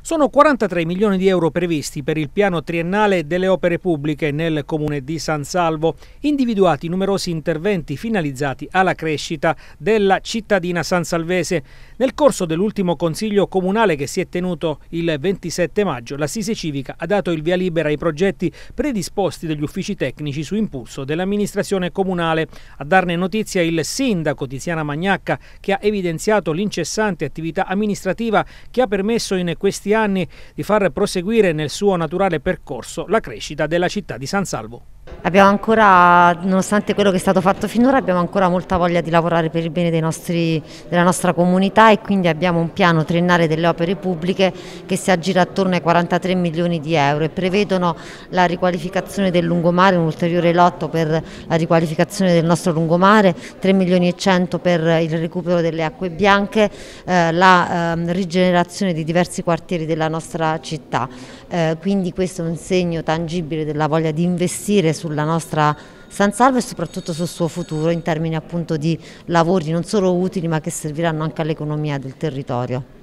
Sono 43 milioni di euro previsti per il piano triennale delle opere pubbliche nel comune di San Salvo, individuati numerosi interventi finalizzati alla crescita della cittadina sansalvese. Nel corso dell'ultimo consiglio comunale che si è tenuto il 27 maggio, l'assise civica ha dato il via libera ai progetti predisposti dagli uffici tecnici su impulso dell'amministrazione comunale. A darne notizia il sindaco Tiziana Magnacca, che ha evidenziato l'incessante attività amministrativa che ha permesso in questi anni di far proseguire nel suo naturale percorso la crescita della città di San Salvo. Abbiamo ancora, nonostante quello che è stato fatto finora, abbiamo ancora molta voglia di lavorare per il bene della nostra comunità, e quindi abbiamo un piano triennale delle opere pubbliche che si aggira attorno ai 43 milioni di euro e prevedono la riqualificazione del lungomare, un ulteriore lotto per la riqualificazione del nostro lungomare, 3 milioni e 100 per il recupero delle acque bianche, la rigenerazione di diversi quartieri della nostra città. Quindi questo è un segno tangibile della voglia di investire sulla nostra San Salvo e soprattutto sul suo futuro in termini appunto di lavori non solo utili ma che serviranno anche all'economia del territorio.